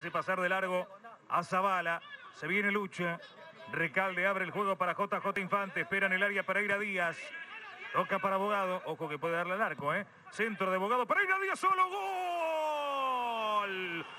de pasar de largo a Zavala. Se viene Lucha. Recalde abre el juego para JJ Infante. Espera en el área Pereira Díaz. Toca para Bogado. Ojo que puede darle al arco, ¿eh? Centro de Bogado. Pereira Díaz solo. ¡Gol!